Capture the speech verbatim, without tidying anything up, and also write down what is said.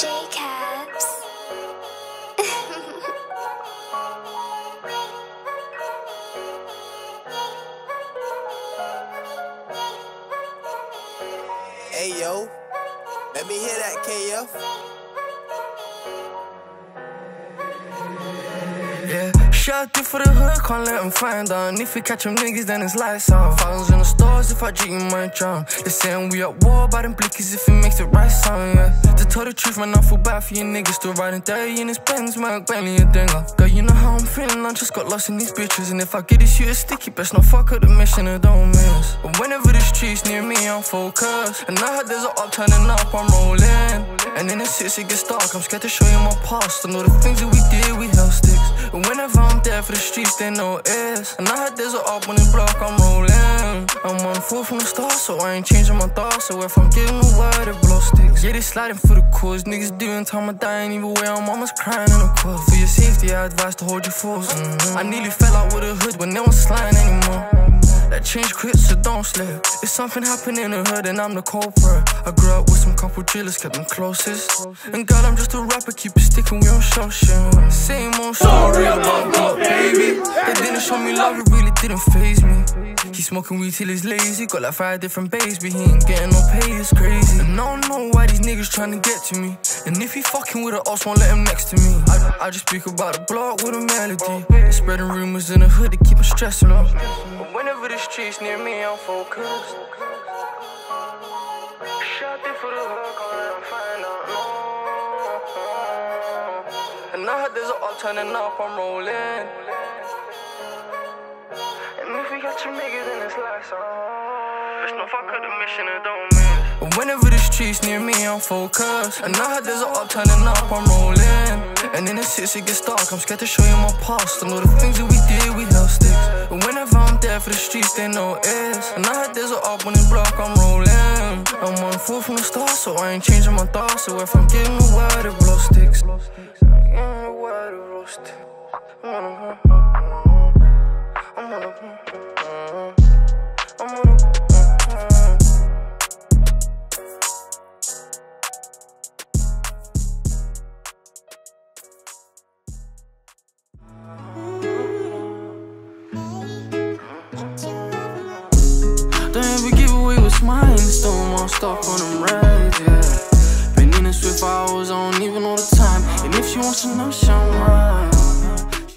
J-Caps. Hey yo, let me hear that, K F. Yeah, shot it for the hood, can't let them find out. And if we catch them niggas, then it's lights out. Files in the stores, if I G, you might drown. They saying we at war, by them blickies if it makes the right sound, yeah. To tell the truth, man, I feel bad for you niggas. Still riding dirty in his Benz, man, Bentley and Dinger. Girl, you know how I'm feeling, I just got lost in these bitches. And if I get this shit sticky, best not fuck up the mission and don't miss. But whenever the streets near me, I'm focused. And I heard there's an up turning up, I'm rolling. And in the six, it gets dark, I'm scared to show you my past. I know the things that we did, we held sticks. And whenever I'm there for the streets, they know it's. And I heard there's an up on the block, I'm rolling. I'm on full from the start, so I ain't changing my thoughts. So if I'm getting the word, it blow sticks. Yeah, they sliding for the cause, niggas doing time I die. And either way, I'm almost crying in a court. For your safety, I advise to hold your force. mm-hmm. I nearly fell out with a hood when no one's sliding anymore. That change quick, so don't slip. If something happened in the hood, and I'm the culprit. I grew up with some couple drillers, kept them closest. And God, I'm just a rapper, keep it sticking, we don't show shit. Same old story about God, baby. They didn't show me love, it really didn't faze me. He smoking weed till he's lazy, got like five different bays, but he ain't getting no pay, it's crazy. And I don't know why these niggas trying to get to me. And if he fucking with a us, won't let him next to me. I, I just speak about the block with a melody. They're spreading rumors in the hood, they keep on stressing me. But whenever the streets near me, I'm focused. Shot it for the hood, can't let them find out, no. And I heard there's an up turning up, I'm rolling. And if we got you niggas, then it's lights on. Let's not fuck up the mission and don't miss. But whenever the streets near me, I'm focused. And I heard there's an up turning up, I'm rolling. And in the six, it gets dark, I'm scared to show you my past. I know the things that we did, we held sticks. But whenever I'm there for the streets, they know it's. And I heard there's an up on the block, I'm rolling. I'm on full from the start, so I ain't changing my thoughts. So if I'm getting the word, it blow sticks. I'm getting the word, it blow sticks. I'm on a I'm on a I'm on a Don't ever give away what's mine. Stole my stuff on them rides, yeah. Been in the Swift hours, I don't even know the time. And if she wants to know, she I'm right.